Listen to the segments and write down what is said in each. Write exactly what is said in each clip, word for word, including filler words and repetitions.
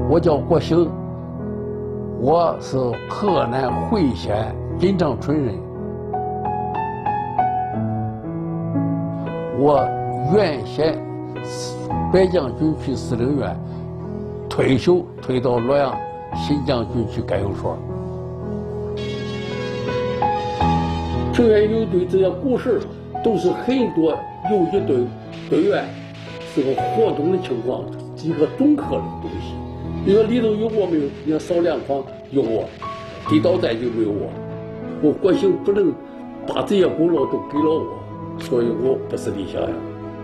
我叫郭兴，我是河南会县金城村人。我原先北江军区司令员，退休退到洛阳新疆军区干幼所。平原游击队这些故事都是很多游击队队员是个活动的情况，一个综合的东西。你说里头有我没有？你看少量矿有我，地道战就没有我。我国兴不能把这些功劳都给了我，所以我不是李向阳。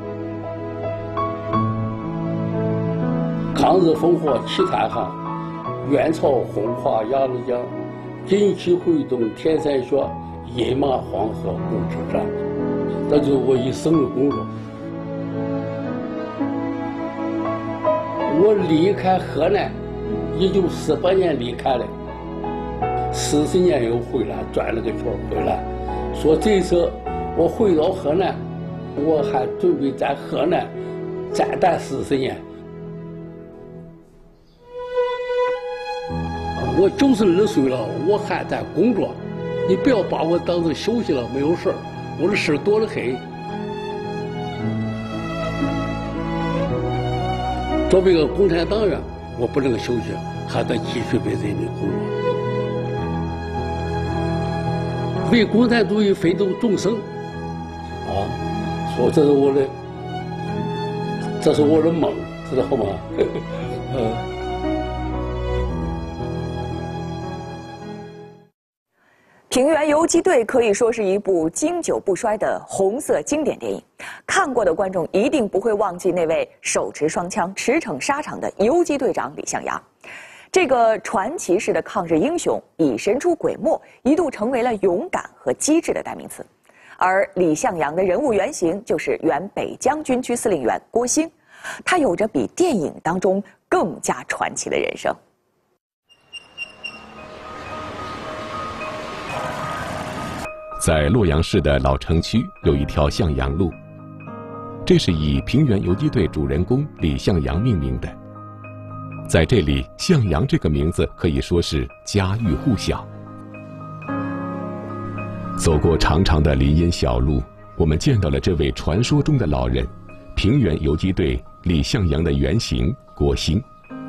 抗日烽火起滩航，元朝轰垮鸭绿江，锦旗挥动天山雪，饮马黄河共之战。这就是我一生的工作。我离开河南，一九四八年离开了，四十年又回来，转了个圈回来，说这次我回到河南，我还准备在河南再待四十年。我九十二岁了，我还在工作，你不要把我当成休息了，没有事儿，我的事多得很。作为一个共产党员，我不能休息，还得继续为人民工作，为共产主义奋斗终生。啊，说这是我的，这是我的梦，知道吗？嗯。 平原游击队可以说是一部经久不衰的红色经典电影，看过的观众一定不会忘记那位手持双枪、驰骋沙场的游击队长李向阳。这个传奇式的抗日英雄以神出鬼没，一度成为了勇敢和机智的代名词。而李向阳的人物原型就是原北江军区司令员郭兴，他有着比电影当中更加传奇的人生。 在洛阳市的老城区有一条向阳路，这是以平原游击队主人公李向阳命名的。在这里，向阳这个名字可以说是家喻户晓。走过长长的林荫小路，我们见到了这位传说中的老人，平原游击队李向阳的原型郭兴。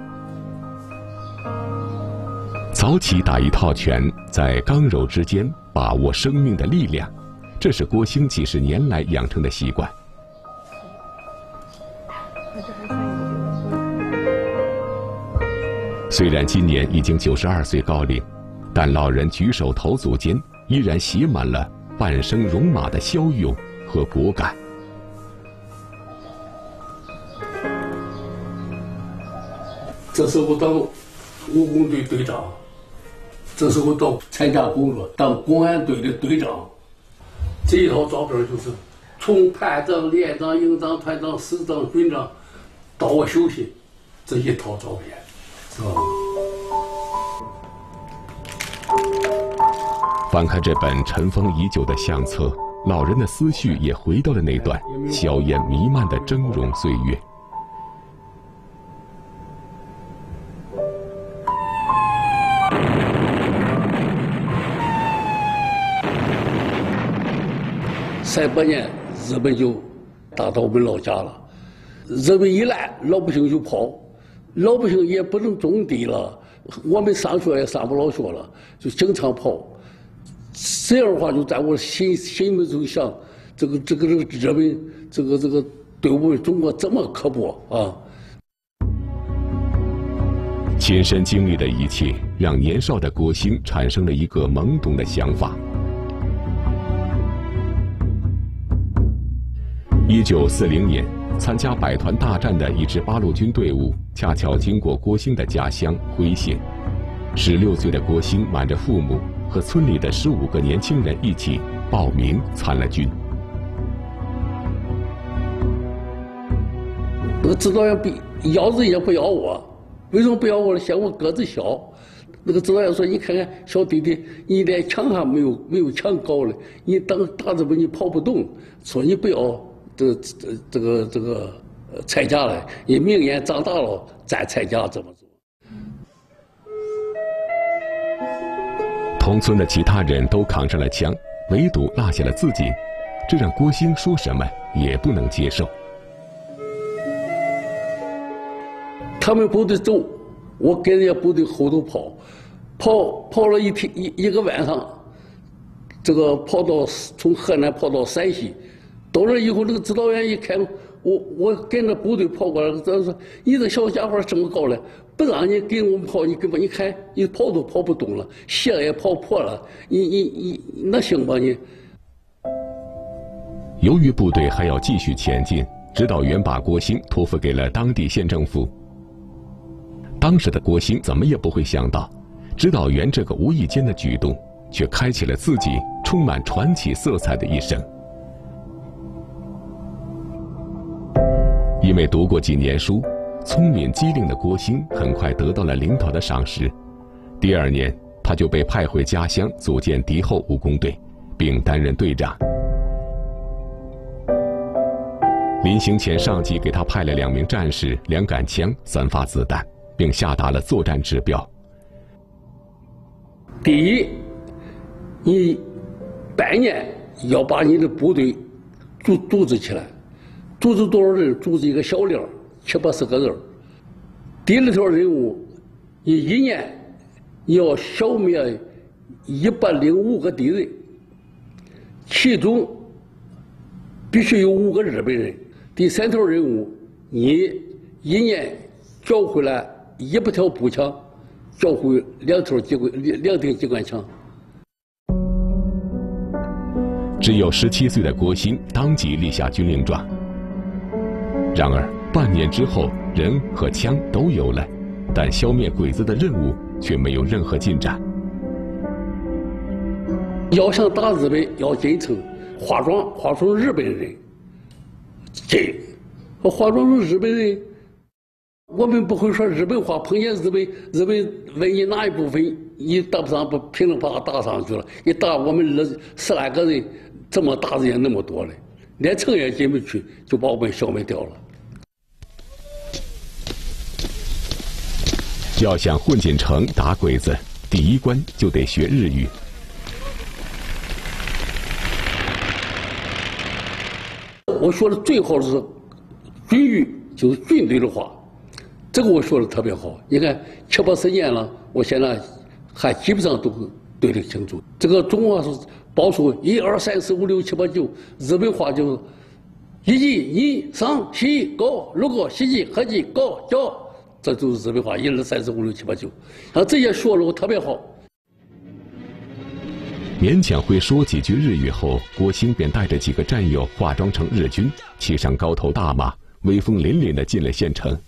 早起打一套拳，在刚柔之间把握生命的力量，这是郭兴几十年来养成的习惯。虽然今年已经九十二岁高龄，但老人举手投足间依然写满了半生戎马的骁勇和果敢。 这是我当武工队队长，这是我到参加工作当公安队的队长。这一套照片就是从排长、连长、营长、团长、师长、军长到我休息，这一套照片，是吧？ 翻开这本尘封已久的相册，老人的思绪也回到了那段硝烟弥漫的峥嵘岁月。 三八年，日本就打到我们老家了。日本一来，老百姓就跑，老百姓也不能种地了，我们上学也上不了学了，就经常跑。这样的话，就在我心心目中想，这个这个这个日本，这个这个对我们中国这么刻薄啊！ 亲身经历的一切，让年少的郭兴产生了一个懵懂的想法。一九四零年，参加百团大战的一支八路军队伍，恰巧经过郭兴的家乡辉县。十六岁的郭兴瞒着父母，和村里的十五个年轻人一起报名参了军。 那个指导员比要人也不要我，为什么不要我呢？嫌我个子小。那个指导员说：“你看看小弟弟，你连墙还没有没有墙高了，你当大字本你跑不动，说你不要。”这这这个这个参加了，你明年长大了再参加怎么做？ 同村的其他人都扛上了枪，唯独落下了自己，这让郭兴说什么也不能接受。 他们部队走，我跟人家部队后头跑，跑跑了一天一一个晚上，这个跑到从河南跑到陕西，到那以后，那个指导员一看我，我跟着部队跑过来，他说：“你这小家伙这么高了，不让你给我们跑，你根本你看你跑都跑不动了，鞋也跑破了，你你你那行吗你？” 由于部队还要继续前进，指导员把郭兴托付给了当地县政府。当时的郭兴怎么也不会想到，指导员这个无意间的举动，却开启了自己充满传奇色彩的一生。因为读过几年书，聪明机灵的郭兴很快得到了领导的赏识。第二年，他就被派回家乡组建敌后武工队，并担任队长。临行前，上级给他派了两名战士、两杆枪、三发子弹，并下达了作战指标。 第一，你半年要把你的部队组组织起来，组织多少人？组织一个小连，七八十个人。第二条任务，你一年你要消灭一百零五个敌人，其中必须有五个日本人。第三条任务，你一年缴回来一百条步枪，缴回两条机关两两挺机关枪。 只有十七岁的郭兴当即立下军令状。然而半年之后，人和枪都有了，但消灭鬼子的任务却没有任何进展。 要想打日本，要进城，化妆化成日本人。这化妆成日本人，我们不会说日本话，碰见日本日本问你哪一部分，你打不上，不凭着把他打上去了。一打我们二十来个人，这么大人那么多嘞，连城也进不去，就把我们消灭掉了。 要想混进城打鬼子，第一关就得学日语。 我说的最好是军语，就是军队的话，这个我说的特别好。你看七八十年了，我现在还基本上都对得清楚。这个中华是报数一二三四五六七八九，日本话就是一级二三四五六个七级合计高九，这就是日本话一二三四五六七八九。啊，这些说了我特别好。 勉强会说几句日语后，郭兴便带着几个战友化妆成日军，骑上高头大马，威风凛凛地进了县城。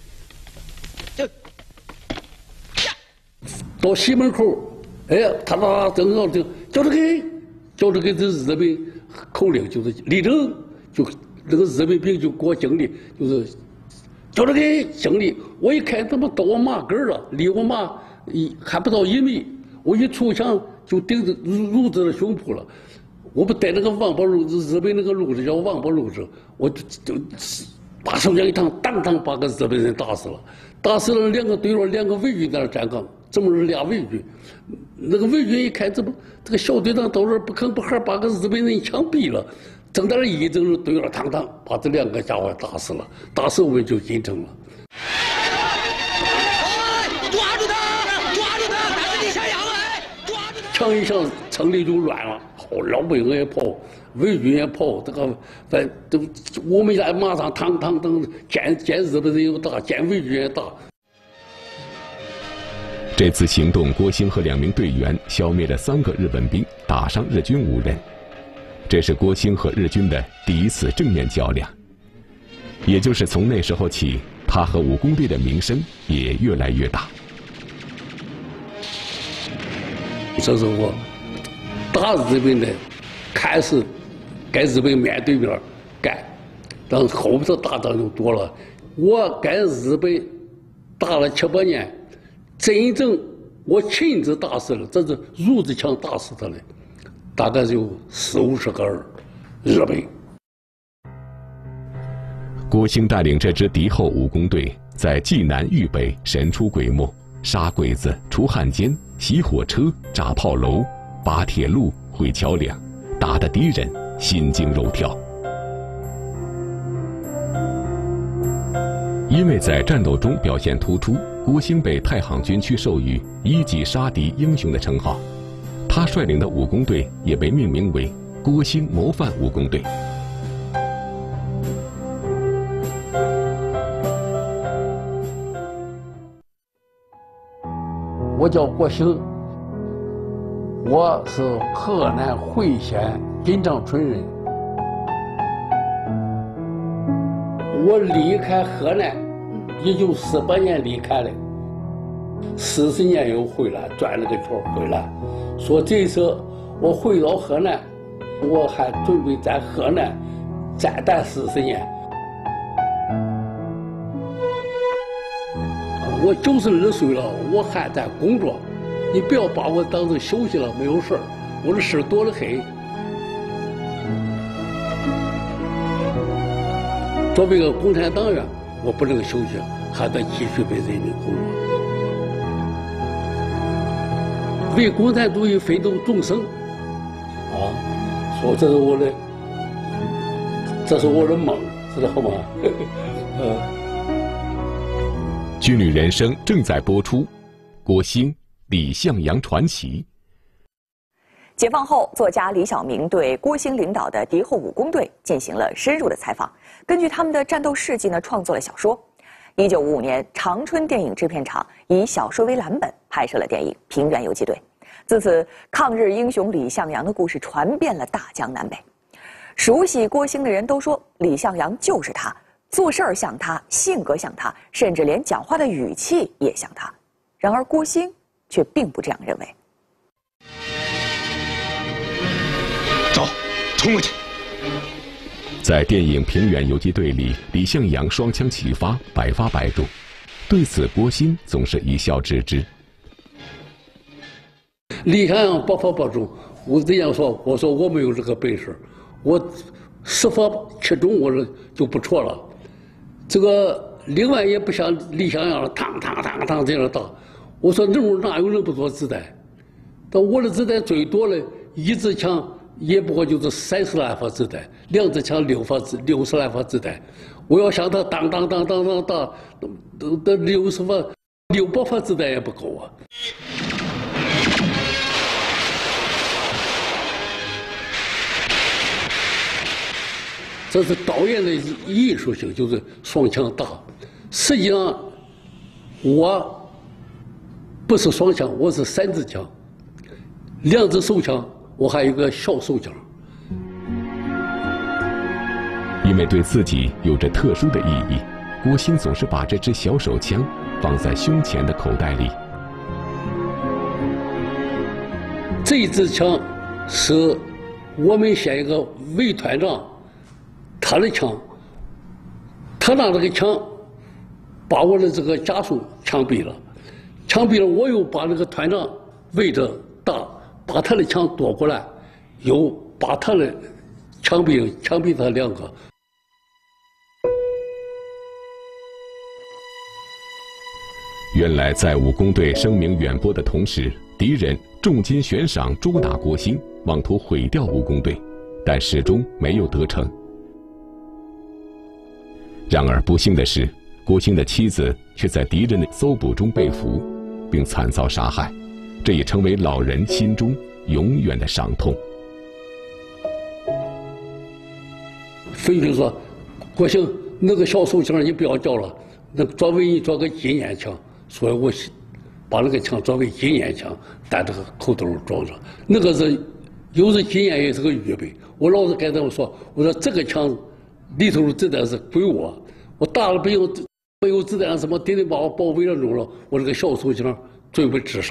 到西门口，哎，他他正好就叫这个，叫这个这日本口令就是立正，就那个日本兵就给我敬礼，就是叫这个敬礼。我一看怎么到我马跟了，离我马一还不到一米，我一出枪就顶着褥子的胸脯了。我不带那个王八褥子，日本那个褥子叫王八褥子，我就就把手枪一趟，当当把个日本人打死了。打死了两个队员，两个伪军在那站岗，这么是俩伪军。那个伪军一看，这不这个小队长到这儿不吭不喝，把个日本人枪毙了。正在那一正是队员堂堂把这两个家伙打死了，打死我们就进城了。 抓住他！抓住他！打你下阳来！抓住他！ 枪一响，城里就乱了，好，老百姓也跑，伪军也跑，这个反都我们在马上堂堂等见见日本人又打，见伪军也打。 这次行动，郭兴和两名队员消灭了三个日本兵，打伤日军五人。这是郭兴和日军的第一次正面较量。也就是从那时候起，他和武工队的名声也越来越大。 这是我打日本的开始跟日本面对面干，但是后边的打仗就多了。我跟日本打了七八年，真正我亲自打死了，这是褥子枪打死他的，大概就四五十个人日本。 郭兴带领这支敌后武工队，在冀南豫北神出鬼没，杀鬼子、除汉奸， 袭火车、炸炮楼、扒铁路、毁桥梁，打得敌人心惊肉跳。因为在战斗中表现突出，郭兴被太行军区授予一级杀敌英雄的称号。他率领的武工队也被命名为郭兴模范武工队。 我叫郭兴，我是河南会县金章村人。我离开河南也就十八年离开了，四十年又回来，转了个圈回来，说这次我回到河南，我还准备在河南再待四十年。我九十二岁了，我还在工作，你不要把我当成休息了，没有事儿，我的事多得很。作为一个共产党员，我不能休息，还得继续为人民工作，为共产主义奋斗终生。啊，说这是我的，这是我的梦，知道吗？呃。 军旅人生正在播出，郭兴、李向阳传奇。 解放后，作家李晓明对郭兴领导的敌后武工队进行了深入的采访，根据他们的战斗事迹呢，创作了小说。一九五五年，长春电影制片厂以小说为蓝本拍摄了电影《平原游击队》，自此，抗日英雄李向阳的故事传遍了大江南北。熟悉郭兴的人都说，李向阳就是他。做事儿像他，性格像他，甚至连讲话的语气也像他。然而郭兴却并不这样认为。 走，冲过去！ 在电影《平原游击队》里，李向阳双枪齐发，百发百中。对此，郭兴总是一笑置之。 李向阳百发百中，我这样说，我说我没有这个本事，我十发七中，我说就不错了。这个另外也不像李向阳嘡嘡嘡嘡这样打，我说那种哪有那么多子弹？但我的子弹最多了，一支枪也不过就是三十来发子弹，两支枪六发子六十来发子弹。我要像他当当当当当打，都都六十发六百发子弹也不够啊。这是导演的艺术性，就是双枪打。实际上，我不是双枪，我是三支枪，两支手枪，我还有个小手枪。 因为对自己有着特殊的意义，郭兴总是把这支小手枪放在胸前的口袋里。这一支枪是我们县一个魏团长。他的枪，他拿这个枪把我的这个家属枪毙了，枪毙了，我又把那个团长围着打，把他的枪夺过来，又把他的枪毙，枪毙他两个。原来在武工队声名远播的同时，敌人重金悬赏捉拿郭兴，妄图毁掉武工队，但始终没有得逞。然而不幸的是，郭兴的妻子却在敌人的搜捕中被俘，并惨遭杀害，这也成为老人心中永远的伤痛。 飞就说：“郭兴，那个小手枪你不要叫了，那专为你做个纪念枪。”所以我把那个枪作为纪念枪，在这个口兜装上。那个是又是纪念，也是个预备。我老是跟他们说：“我说这个枪。”里头的子弹是归我，我打了没有没有子弹，什么敌人把我包围了住了，我这个小手枪准备自杀。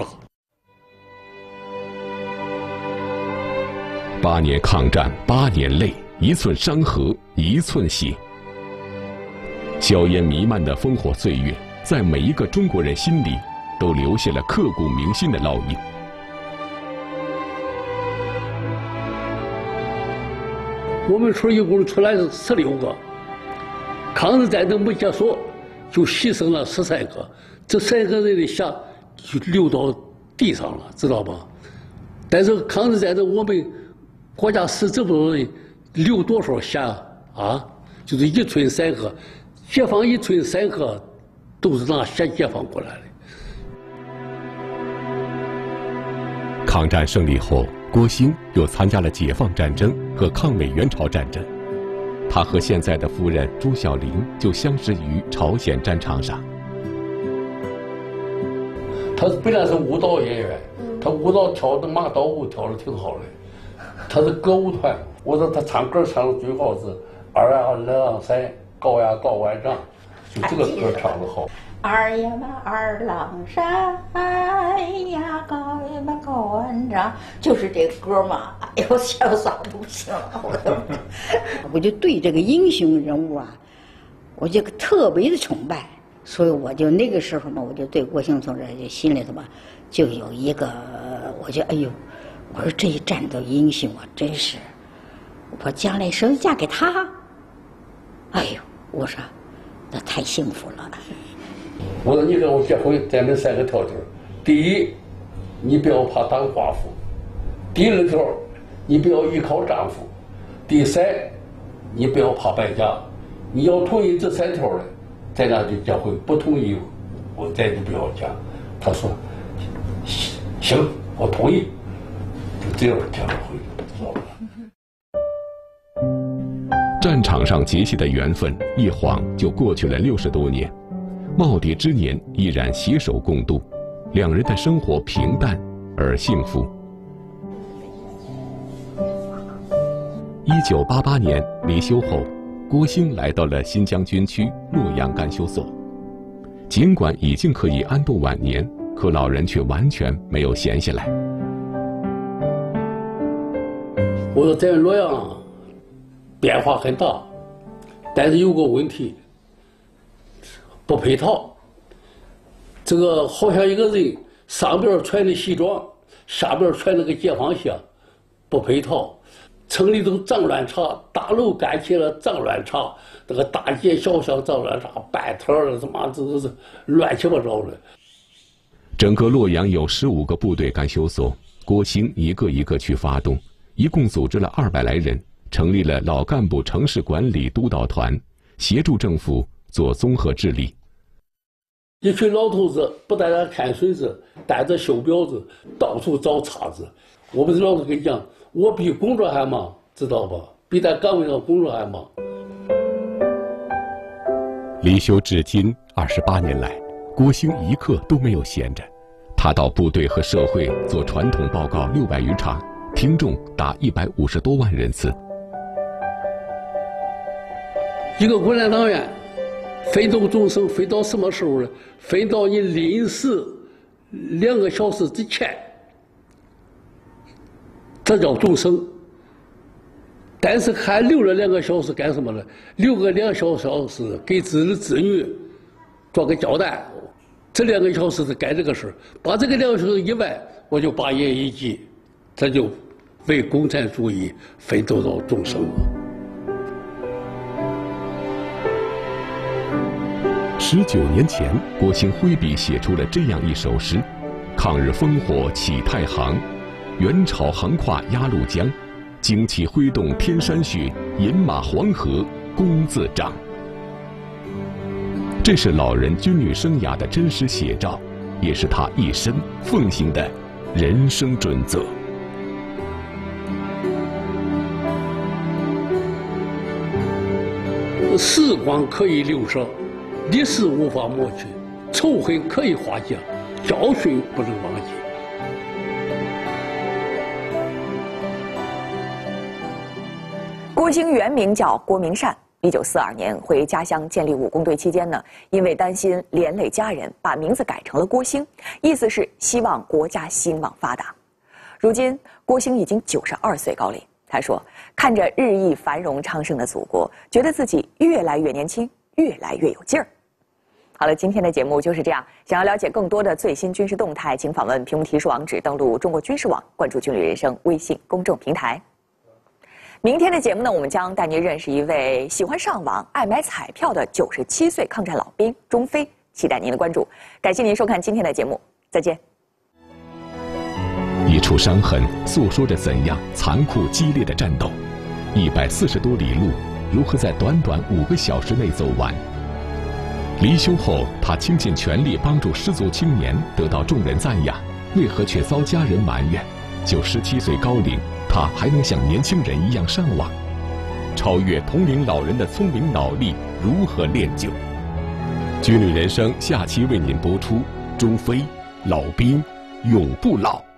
八年抗战，八年泪，一寸山河一寸血。硝烟弥漫的烽火岁月，在每一个中国人心里都留下了刻骨铭心的烙印。 我们村一共出来是十六个，抗日战争没结束，就牺牲了十三个。这三个人的血就流到地上了，知道吧？但是抗日战争我们国家死这么多人，流多少血啊？就是一寸山河，解放一寸山河，都是拿血解放过来的。 抗战胜利后，郭兴又参加了解放战争和抗美援朝战争。他和现在的夫人朱晓玲就相识于朝鲜战场上。 他本来是舞蹈演员，他舞蹈跳的马道舞跳的挺好的。他是歌舞团，我说他唱歌唱的最好是二呀二三，高呀高万丈，就这个歌唱的好。 二呀嘛二郎山，哎呀高呀嘛高万丈，就是这歌嘛。哎呦，笑嗓都不行了，我都。我就对这个英雄人物啊，我就特别的崇拜，所以我就那个时候嘛，我就对郭兴同志就心里头吧，就有一个，我就哎呦，我说这一战斗英雄啊，真是，我将来是嫁给他，哎呦，我说那太幸福了。 我说你跟我结婚，咱们三个条件：第一，你不要怕当寡妇；第二条，你不要依靠丈夫；第三，你不要怕败家。你要同意这三条的，咱俩就结婚；不同意，我咱就不要嫁。他说：行，我同意。就这样结了婚，知道吧？ 战场上结下的缘分，一晃就过去了六十多年。耄耋之年依然携手共度，两人的生活平淡而幸福。一九八八年离休后，郭兴来到了新疆军区洛阳干休所。尽管已经可以安度晚年，可老人却完全没有闲下来。 我说在洛阳变化很大，但是有个问题。不配套，这个好像一个人上边穿的西装，下边穿那个解放鞋，不配套。城里头脏乱差，大楼盖起了脏乱差，那个大街小巷脏乱差，半摊儿他妈这都是乱七八糟的。 整个洛阳有十五个部队干休所，郭兴一个一个去发动，一共组织了二百来人，成立了老干部城市管理督导团，协助政府做综合治理。 一群老头子不但单看孙子，带着袖标子，到处找茬子。我们老子跟你讲，我比工作还忙，知道吧？比在岗位上工作还忙。 离休至今二十八年来，郭兴一刻都没有闲着。他到部队和社会做传统报告六百余场，听众达一百五十多万人次。 一个共产党员奋斗终生，奋到什么时候呢？奋到你临死两个小时之前，这叫终生。但是还留了两个小时干什么呢？留个两小时给子儿子女做个交代。这两个小时是干这个事儿，把这个两个小时以外，我就把业一记，这就为共产主义奋斗到终生了。 十九年前，郭兴挥笔写出了这样一首诗：抗日烽火起太行，元朝横跨鸭绿江，旌旗挥动天山雪，饮马黄河功自彰。这是老人军旅生涯的真实写照，也是他一生奉行的人生准则。 时光可以流逝，历史无法抹去，仇恨可以化解，教训不能忘记。 郭兴原名叫郭明善，一九四二年回家乡建立武工队期间呢，因为担心连累家人，把名字改成了郭兴，意思是希望国家兴旺发达。如今郭兴已经九十二岁高龄，他说：“看着日益繁荣昌盛的祖国，觉得自己越来越年轻，越来越有劲儿。”好了，今天的节目就是这样。想要了解更多的最新军事动态，请访问屏幕提示网址，登录中国军事网，关注“军旅人生”微信公众平台。明天的节目呢，我们将带您认识一位喜欢上网、爱买彩票的九十七岁抗战老兵钟飞，期待您的关注。感谢您收看今天的节目，再见。 一处伤痕诉说着怎样残酷激烈的战斗，一百四十多里路如何在短短五个小时内走完？离休后，他倾尽全力帮助失足青年得到众人赞扬，为何却遭家人埋怨？就十七岁高龄，他还能像年轻人一样上网？超越同龄老人的聪明脑力，如何练就？军旅人生下期为您播出：朱飞，老兵永不老。